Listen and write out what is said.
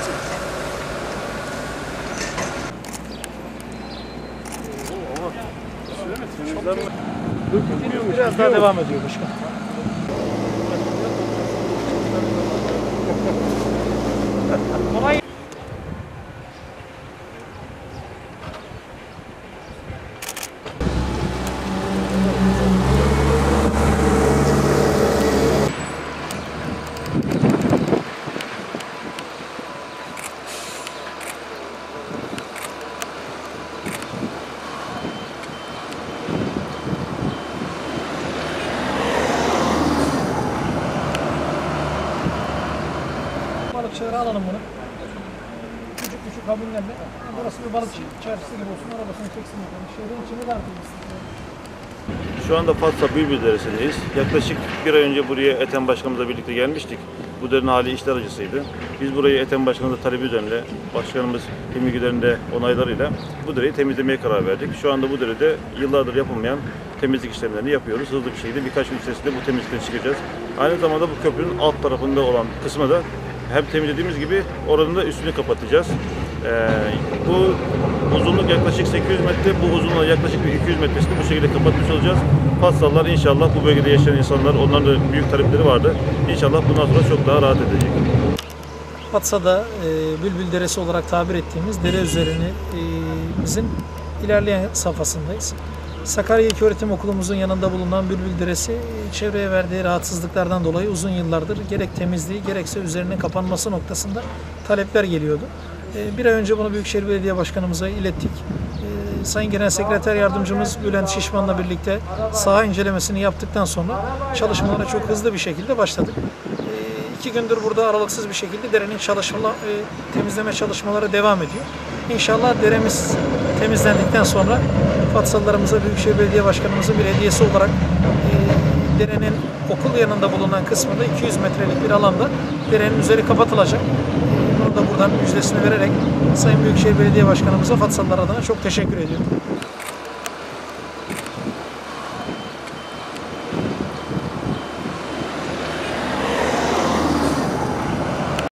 Biraz daha devam ediyor başkan. Kolay. Balıkçılara alalım bunu. Küçük kabinlerle. Burası bir balıkçı çarşısı gibi olsun. Arabasını çeksin. Şehrin içinde de artık. Şu anda Fatsa Bülbül Deresi'ndeyiz. Yaklaşık bir ay önce buraya Ethem Başkanımızla birlikte gelmiştik. Bu derenin hali işler acısıydı. Biz burayı Ethem Başkanımızla talebi üzerine, başkanımız Hilmi de onaylarıyla bu dereyi temizlemeye karar verdik. Şu anda bu derede yıllardır yapılmayan temizlik işlemlerini yapıyoruz. Hızlı bir şekilde birkaç gün içerisinde bu temizlikten çıkacağız. Aynı zamanda bu köprünün alt tarafında olan kısmı da hem temizlediğimiz gibi oranın da üstünü kapatacağız. Bu uzunluk yaklaşık 800 metre, bu uzunluğa yaklaşık bir 200 metresini bu şekilde kapatmış olacağız. Fatsalılar inşallah, bu bölgede yaşayan insanlar, onların da büyük talepleri vardı. İnşallah bundan sonra çok daha rahat edecek. Fatsa'da Bülbül Deresi olarak tabir ettiğimiz dere üzerimizin ilerleyen safhasındayız. Sakarya İlköğretim Okulumuzun yanında bulunan Bülbül Deresi çevreye verdiği rahatsızlıklardan dolayı uzun yıllardır gerek temizliği gerekse üzerinin kapanması noktasında talepler geliyordu. Bir ay önce bunu Büyükşehir Belediye Başkanımıza ilettik. Sayın Genel Sekreter Yardımcımız Bülent Şişman'la birlikte saha incelemesini yaptıktan sonra çalışmalara çok hızlı bir şekilde başladık. 2 gündür burada aralıksız bir şekilde derenin temizleme çalışmaları devam ediyor. İnşallah deremiz temizlendikten sonra Fatsalılarımıza Büyükşehir Belediye Başkanımızın bir hediyesi olarak derenin okul yanında bulunan kısmında 200 metrelik bir alanda derenin üzeri kapatılacak. Bunu da buradan müjdesini vererek Sayın Büyükşehir Belediye Başkanımıza Fatsalılar adına çok teşekkür ediyorum.